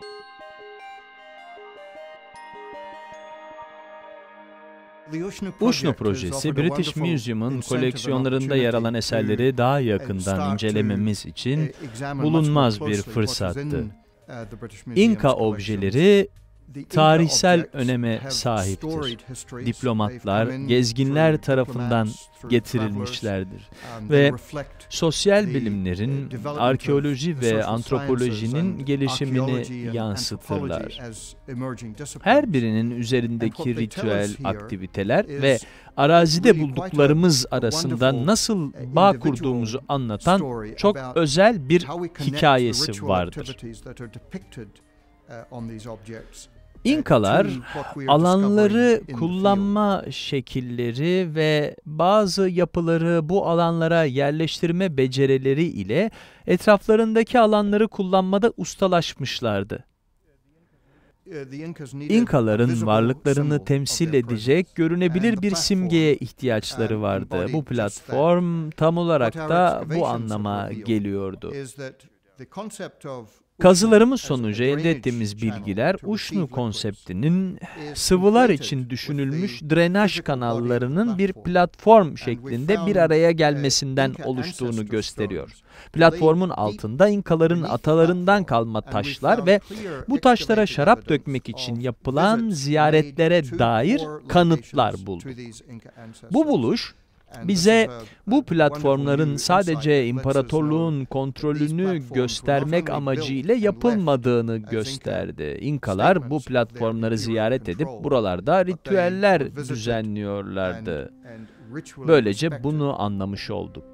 Ushnu projesi, British Museum'un koleksiyonlarında yer alan eserleri daha yakından incelememiz için bulunmaz bir fırsattı. İnka objeleri tarihsel öneme sahiptir. Diplomatlar, gezginler tarafından getirilmişlerdir ve sosyal bilimlerin, arkeoloji ve antropolojinin gelişimini yansıtırlar. Her birinin üzerindeki ritüel aktiviteler ve arazide bulduklarımız arasında nasıl bağ kurduğumuzu anlatan çok özel bir hikayesi vardır. İnkalar, alanları kullanma şekilleri ve bazı yapıları bu alanlara yerleştirme becerileri ile etraflarındaki alanları kullanmada ustalaşmışlardı. İnkaların varlıklarını temsil edecek görünebilir bir simgeye ihtiyaçları vardı. Bu platform tam olarak da bu anlama geliyordu. Kazılarımız sonucu elde ettiğimiz bilgiler, Ushnu konseptinin sıvılar için düşünülmüş drenaj kanallarının bir platform şeklinde bir araya gelmesinden oluştuğunu gösteriyor. Platformun altında İnkaların atalarından kalma taşlar ve bu taşlara şarap dökmek için yapılan ziyaretlere dair kanıtlar bulduk. Bu buluş, bize bu platformların sadece imparatorluğun kontrolünü göstermek amacıyla yapılmadığını gösterdi. İnkalar bu platformları ziyaret edip buralarda ritüeller düzenliyorlardı. Böylece bunu anlamış olduk.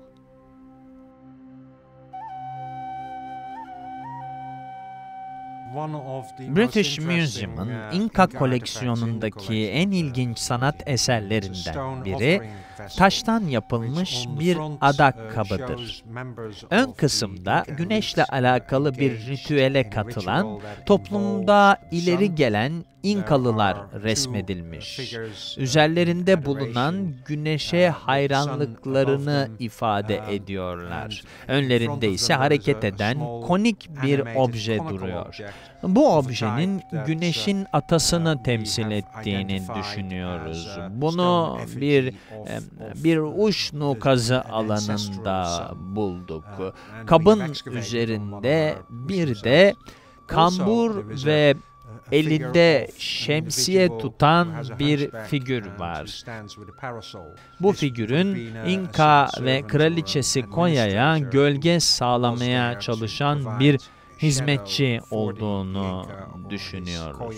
British Museum'un İnka koleksiyonundaki en ilginç sanat eserlerinden biri, taştan yapılmış bir adak kabıdır. Ön kısımda güneşle alakalı bir ritüele katılan, toplumda ileri gelen İnkalılar resmedilmiş. Üzerlerinde bulunan güneşe hayranlıklarını ifade ediyorlar. Önlerinde ise hareket eden konik bir obje duruyor. Bu objenin güneşin atasını temsil ettiğini düşünüyoruz. Bunu bir Ushnu kazı alanında bulduk. Kabın üzerinde bir de kambur ve elinde şemsiye tutan bir figür var. Bu figürün İnka ve Kraliçesi Konya'ya gölge sağlamaya çalışan bir hizmetçi olduğunu düşünüyoruz.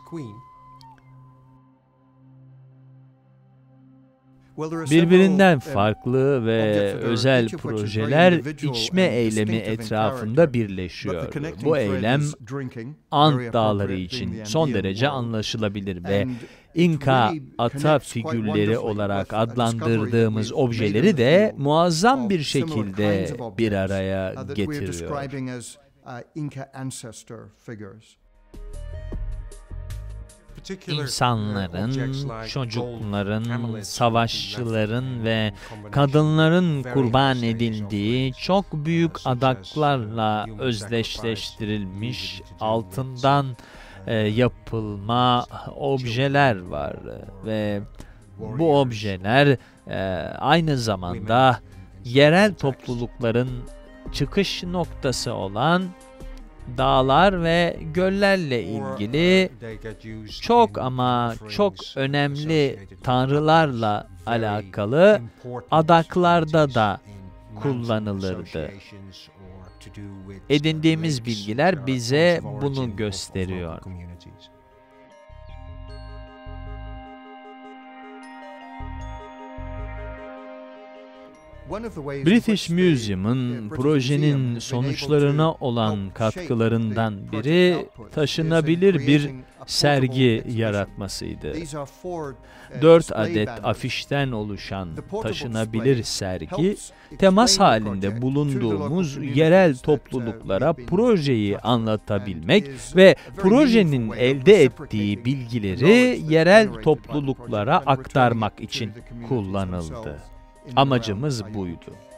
Birbirinden farklı ve özel projeler içme eylemi etrafında birleşiyor. Bu eylem Ant Dağları için son derece anlaşılabilir ve İnka ata figürleri olarak adlandırdığımız objeleri de muazzam bir şekilde bir araya getiriyor. İnsanların, çocukların, savaşçıların ve kadınların kurban edildiği çok büyük adaklarla özdeşleştirilmiş altından yapılma objeler var ve bu objeler aynı zamanda yerel toplulukların çıkış noktası olan dağlar ve göllerle ilgili çok ama çok önemli tanrılarla alakalı adaklarda da kullanılırdı. Edindiğimiz bilgiler bize bunu gösteriyor. British Museum'un projenin sonuçlarına olan katkılarından biri taşınabilir bir sergi yaratmasıydı. 4 adet afişten oluşan taşınabilir sergi, temas halinde bulunduğumuz yerel topluluklara projeyi anlatabilmek ve projenin elde ettiği bilgileri yerel topluluklara aktarmak için kullanıldı. Amacımız buydu.